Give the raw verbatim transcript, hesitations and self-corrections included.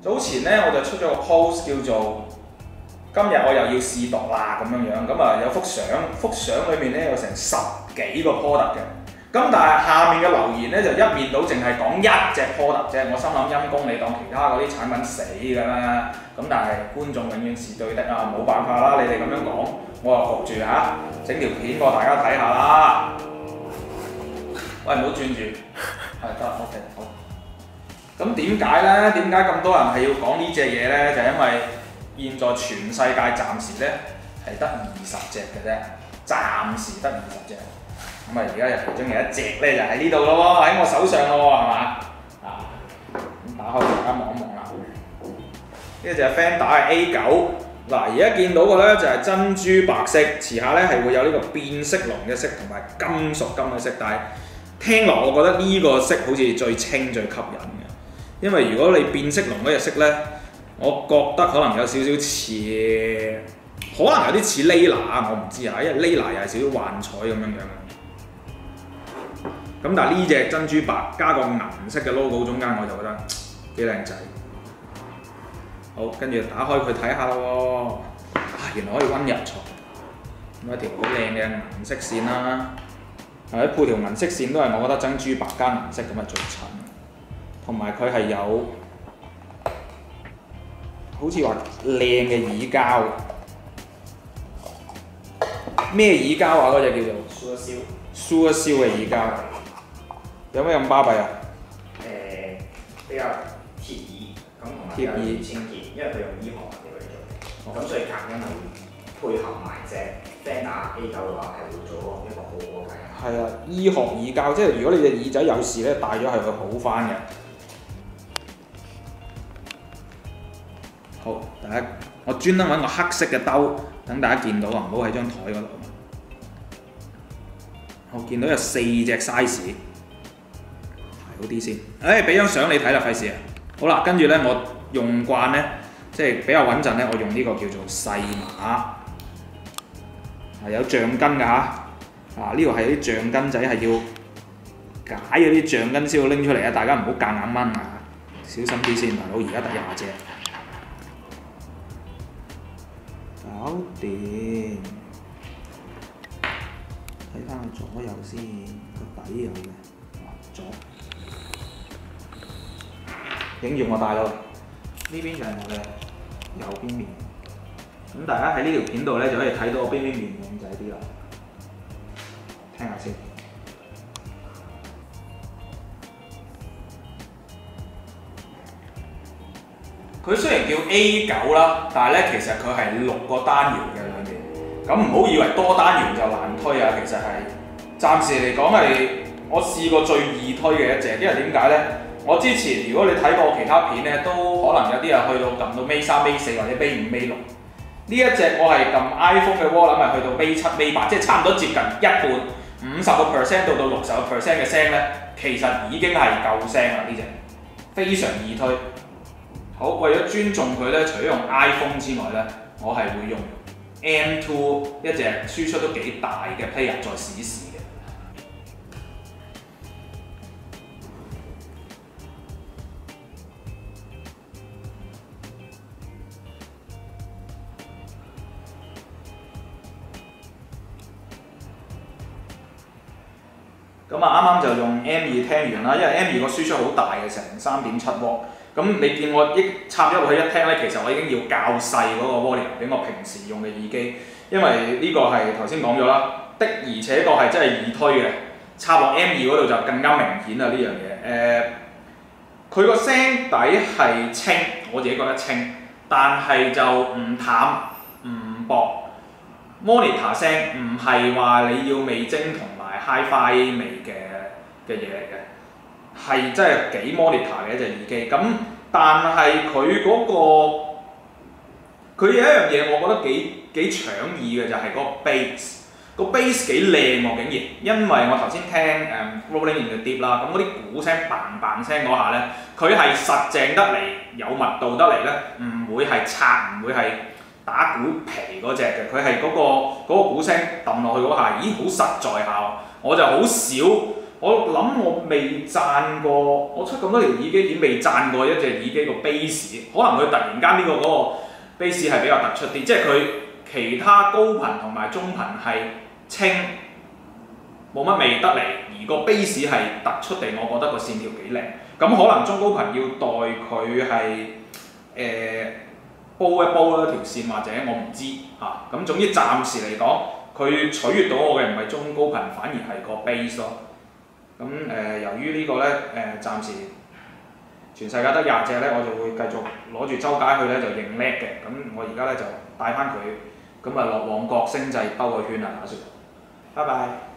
早前咧我就出咗個 post 叫做今日我又要試毒啦咁樣樣，咁啊有幅相，幅相裏面咧有成十幾個 product 嘅，咁但係下面嘅留言咧就一面倒淨係講一隻 product 啫，我心諗陰公你當其他嗰啲產品死㗎啦，咁但係觀眾永遠是對的啊，冇辦法啦，你哋咁樣講，我又焗住嚇，整條片過大家睇下啦。喂，唔好轉住，係得 OK 好。咁點解咧？點解咁多人係要講呢隻嘢咧？就係因為現在全世界暫時咧係得二十隻嘅啫，暫時得二十隻。咁啊，而家其中有一隻咧就喺呢度咯喎，喺我手上咯喎，係嘛？啊，咁打開大家望一望啦。呢隻係 Fender 嘅 A 九，嗱而家見到嘅咧就係珍珠白色，遲下咧係會有呢個變色龍嘅色同埋金屬金嘅色，但係聽落我覺得呢個色好似最清最吸引嘅，因為如果你變色龍嗰隻色咧，我覺得可能有少少似，可能有啲似 Layla， 我唔知啊，因為 Layla 又係少少幻彩咁樣樣。咁但係呢隻珍珠白加個銀色嘅 logo 中間，我就覺得幾靚仔。好，跟住打開佢睇下咯喎，啊原來可以溫日材，咁一條好靚嘅銀色線啦。係咪配條銀色線都係我覺得珍珠白加銀色咁係最襯，同埋佢係有好似話靚嘅耳膠，咩耳膠啊？嗰隻叫做蘇一燒， 蘇一燒嘅耳膠，有咩咁巴閉啊？ 誒、比較貼耳，咁同埋比較清潔，因為佢用醫學物料嚟做，咁、哦、所以隔音係配合埋隻 Fender A 九嘅話，係會做一個好好嘅隔音。 係啊，醫學耳膠，即係如果你隻耳仔有事咧，戴咗係會好翻嘅。好，大家我專登揾個黑色嘅兜，等大家見到啊，唔好喺張台嗰度。我見到有四隻 size， 好啲先。誒，俾張相你睇啦，費事啊。好啦，跟住咧我用慣咧，即係比較穩陣咧，我用呢個叫做細碼，係有橡筋㗎嚇。啊！呢度係啲橡筋仔，係要解嗰啲橡筋先要拎出嚟啊！大家唔好夾硬掹啊，小心啲先，大佬而家得廿隻，搞掂。睇翻個左右先，個底有嘅，左影住我大佬，呢邊就係我嘅右邊面。咁大家喺呢條片度咧就可以睇到我邊邊面靚仔啲啦。聽下先。佢雖然叫 A 九啦，但係咧其實佢係六個單元嘅裏面。咁唔好以為多單元就難推啊，其實係暫時嚟講係我試過最易推嘅一隻，因為點解咧？我之前如果你睇過其他片咧，都可能有啲人去到撳到尾三、尾四或者尾五、尾六。呢一隻我係撳 iPhone 嘅窩輪，係去到尾七、尾八，即係差唔多接近一半。五十個 percent 到到六十個 percent 嘅聲咧，其實已經係夠聲啦，呢隻非常易推。好，為咗尊重佢咧，除咗用 iPhone 之外咧，我係會用 M 二 一隻輸出都幾大嘅 player 再試一試嘅。咁啊，啱啱就用 M 二聽完啦，因為 M 二個輸出好大嘅，成三點七瓦。咁你見我一插咗落去一聽咧，其實我已經要較細嗰個 volume 俾我平時用嘅耳機，因為呢個係頭先講咗啦，的而且確係真係易推嘅。插落 M 二嗰度就更加明顯啦呢樣嘢。誒，佢個聲底係清，我自己覺得清，但係就唔淡唔薄。Monitor 聲唔係話你要味精同埋 Hi-Fi 味嘅嘅嘢嚟嘅。係真係幾 monitor 嘅一隻耳機，咁但係佢嗰個佢有一樣嘢，我覺得幾幾搶耳嘅就係、是、嗰個 bass，個 bass 幾靚喎竟然，因為我頭先聽誒、um, Rolling in the Deep 啦，咁嗰啲鼓聲 bang bang 聲嗰下咧，佢係實淨得嚟，有密度得嚟咧，唔會係拆，唔會係打鼓皮嗰隻嘅，佢係嗰個嗰、嗰個鼓聲揼落去嗰下，咦好實在下，我就好少。 我諗我未讚過，我出咁多條耳機片未讚過一隻耳機個 bass，可能佢突然間呢、這個嗰、那個 bass 係比較突出啲，即係佢其他高頻同埋中頻係清冇乜味得嚟，而個 bass 係突出地，我覺得個線條幾靚。咁可能中高頻要待佢係誒煲一煲啦條線，或者我唔知嚇。咁、啊、總之暫時嚟講，佢取悅到我嘅唔係中高頻，反而係個 bass 咯。咁誒、呃，由於呢個咧誒，暫時全世界得廿隻咧，我就會繼續攞住周街去咧就認叻嘅。咁我而家咧就帶翻佢，咁啊落旺角星際兜個圈啊，打算。拜拜。